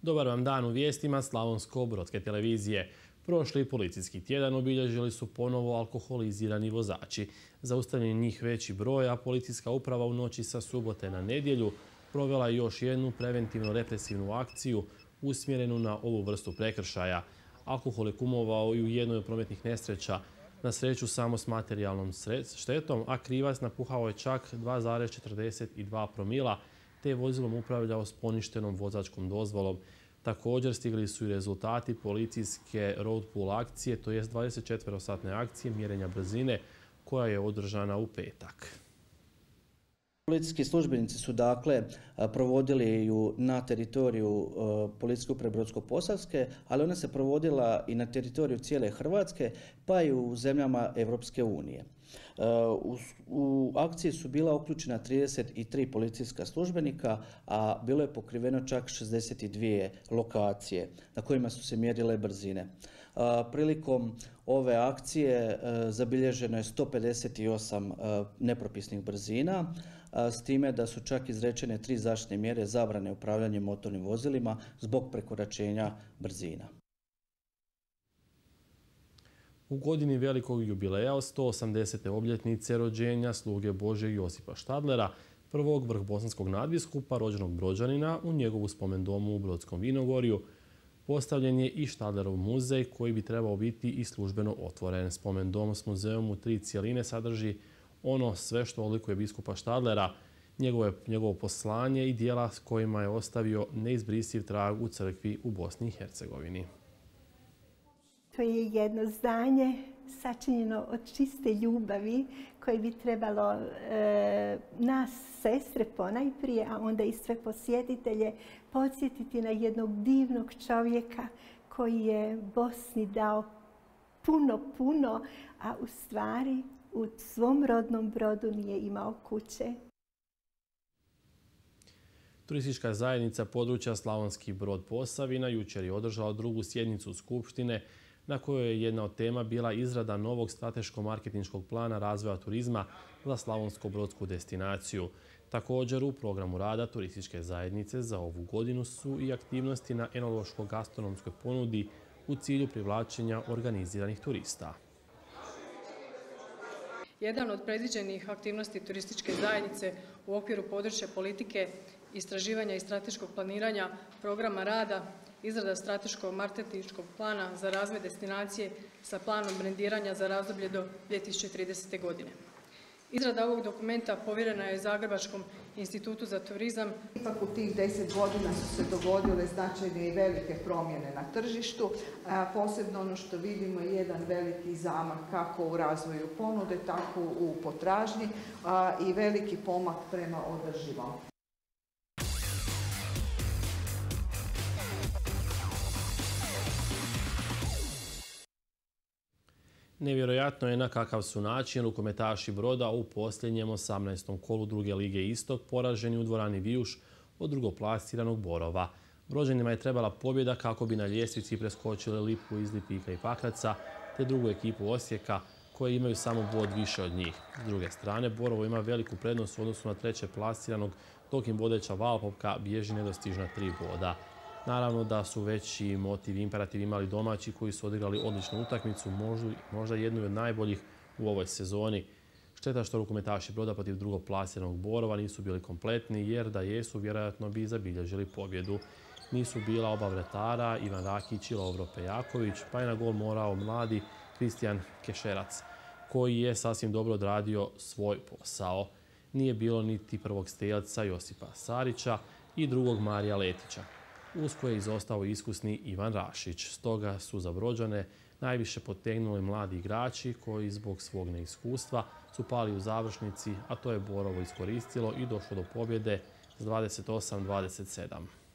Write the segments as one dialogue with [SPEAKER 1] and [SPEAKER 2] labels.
[SPEAKER 1] Dobar vam dan u vijestima Slavonsko-brodske televizije. Prošli policijski tjedan obilježili su ponovo alkoholizirani vozači. Zaustavljen je njih veći broj, a policijska uprava u noći sa subote na nedjelju provela još jednu preventivno-represivnu akciju usmjerenu na ovu vrstu prekršaja. Alkohol je kumovao i u jednoj od prometnih nesreća, na sreću samo s materijalnom štetom, a krivac napuhao je čak 2,42 promila, te je vozilom upravljao s poništenom vozačkom dozvolom. Također stigli su i rezultati policijske road pool akcije, to jest 24-satne akcije mjerenja brzine koja je održana u petak.
[SPEAKER 2] Policijski službenici su dakle provodili ju na teritoriju Policijske uprave Brodsko-posavske, ali ona se provodila i na teritoriju cijele Hrvatske, pa i u zemljama Europske unije. U akciji su bila uključena 33 policijska službenika, a bilo je pokriveno čak 62 lokacije na kojima su se mjerile brzine. Prilikom ove akcije zabilježeno je 158 nepropisnih brzina, s time da su čak izrečene 3 zaštitne mjere zabrane upravljanja motornim vozilima zbog prekoračenja brzina.
[SPEAKER 1] U godini velikog jubileja od 180. obljetnice rođenja sluge Božjeg Josipa Štadlera, prvog vrhbosanskog nadbiskupa rođenog Brođanina, u njegovu spomendomu u Brodskom Vinogorju, postavljen je i Štadlerov muzej koji bi trebao biti i službeno otvoren. Spomendom s muzeom u 3 cjeline sadrži ono sve što odlikuje biskupa Štadlera, njegovo poslanje i dijela s kojima je ostavio neizbrisiv trag u crkvi u Bosni i Hercegovini.
[SPEAKER 3] To je jedno zdanje sačinjeno od čiste ljubavi koje bi trebalo nas, sestre ponajprije, a onda i sve posjetitelje, podsjetiti na jednog divnog čovjeka koji je Bosni dao puno, a u stvari u svom rodnom Brodu nije imao kuće.
[SPEAKER 1] Turistička zajednica područja Slavonski Brod Posavina jučer je održala drugu sjednicu Skupštine na kojoj je jedna od tema bila izrada novog strateško-marketinškog plana razvoja turizma za slavonsko-brodsku destinaciju. Također u programu rada turističke zajednice za ovu godinu su i aktivnosti na enološko-gastronomskoj ponudi u cilju privlačenja organiziranih turista.
[SPEAKER 4] Jedan od predviđenih aktivnosti turističke zajednice u okviru područja politike, istraživanja i strateškog planiranja programa rada, izrada strateškog marketinškog plana za razvoj destinacije sa planom brendiranja za razdoblje do 2030. godine. Izrada ovog dokumenta povjerena je Zagrebačkom institutu za turizam.
[SPEAKER 5] Ipak u tih 10 godina su se dogodile značajne i velike promjene na tržištu. Posebno ono što vidimo je jedan veliki zamak kako u razvoju ponude, tako u potražnji i veliki pomak prema održivom.
[SPEAKER 1] Nevjerojatno je na kakav su način rukometaši Broda u posljednjem 18. kolu druge lige Istok poraženi u dvorani Vijuš od drugoplasiranog Borova. Brođanima je trebala pobjeda kako bi na ljestvici preskočili Lipu iz Lipika i Pakraca te drugu ekipu Osijeka koje imaju samo bod više od njih. S druge strane, Borovo ima veliku prednost u odnosu na treće plasiranog, dok im vodeća Valpovka bježi nedostižna 3 boda. Naravno da su veći motiv i imperativ imali domaći koji su odigrali odličnu utakmicu, možda jednu od najboljih u ovoj sezoni. Šteta što rukometaši Broda protiv drugoplasiranog Borova nisu bili kompletni, jer da jesu vjerojatno bi zabilježili pobjedu. Nisu bila oba vratara, Ivan Rakić i Lovro Pejaković, pa je na gol morao mladi Kristijan Kešerac, koji je sasvim dobro odradio svoj posao. Nije bilo niti prvog strijelca Josipa Sarića i drugog Marija Letića. Usko je izostao iskusni Ivan Rašić. Stoga su za Brođane najviše potegnuli mladi igrači koji zbog svog neiskustva su pali u završnici, a to je Borovo iskoristilo i došlo do pobjede s 28-27.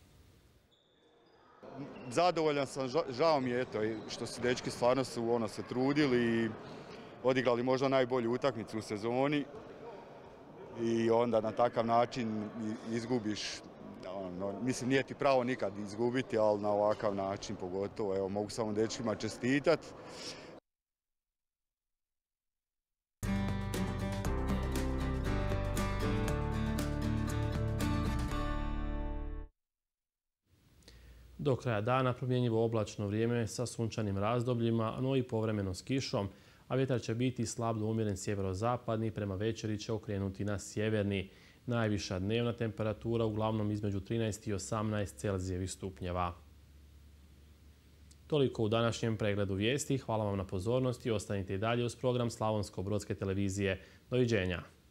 [SPEAKER 6] Zadovoljan sam, žao mi je što su dečki stvarno se trudili i odigrali možda najbolju utakmicu u sezoni i onda na takav način izgubiš. Mislim, nije ti pravo nikad izgubiti, ali na ovakav način pogotovo. Evo, mogu samo dečkima čestitati.
[SPEAKER 1] Do kraja dana promjenjivo oblačno vrijeme sa sunčanim razdobljima, no i povremeno s kišom, a vjetar će biti slab do umjeren sjeverozapadni, prema večeri će okrenuti na sjeverni. Najviša dnevna temperatura uglavnom između 13 i 18 Celzijevih stupnjeva. Toliko u današnjem pregledu vijesti. Hvala vam na pozornosti i ostanite i dalje uz program Slavonsko-brodske televizije. Doviđenja.